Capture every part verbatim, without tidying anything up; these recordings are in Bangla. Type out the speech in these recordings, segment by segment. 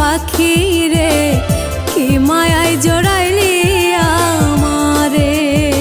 পাখি রে কি মায়ায় জড়াইলি আমারে।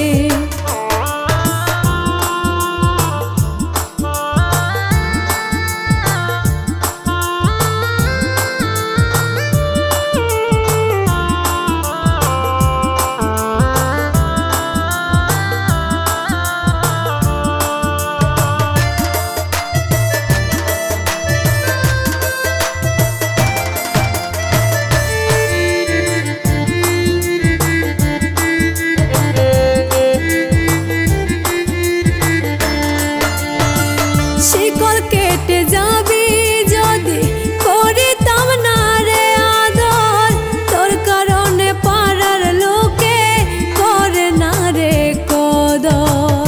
শিকল কেটে যাবি যদি করিতাম না রে আদর, তোর কারণে পাড়ার লোকে করে না রে কদর।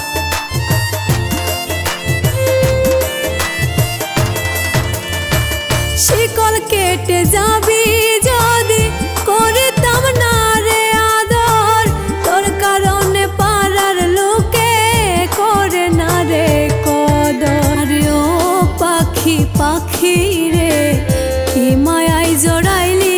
শিকল কেটে যাবি যদি করিতাম না রে আদর, তোর কারণে পাড়ার লোকে করে না রে পাখি পাখি রে কি মায়ায় জড়াইলি